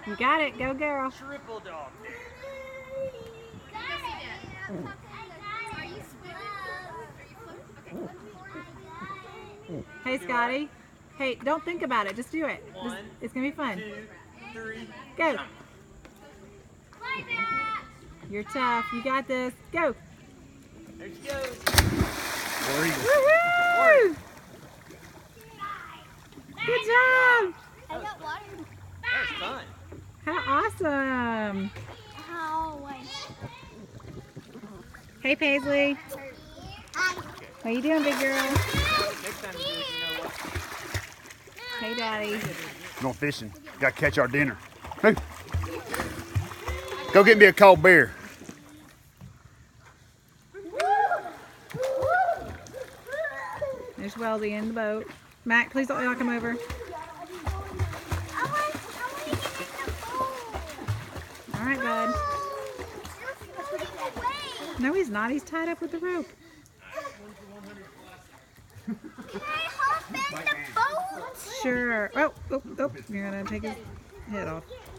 You got it. Go, girl. Triple dog. Hey, Scotty. Hey, don't think about it. Just do it. It's going to be fun. 2, 3, go. You're tough. You got this. Go. There she goes. Woohoo! Good job. That was fun. How awesome. Hey, Paisley. What you doing, big girl? Next time you do it, you know what? Hey, Daddy. Going fishing. Got to catch our dinner. Hey. Go get me a cold beer. There's Weldy in the boat. Mac, please don't knock him over. All right, bud. No, he's not. He's tied up with the rope. Can I hop in the boat? Sure. Oh, you're going to take his head off.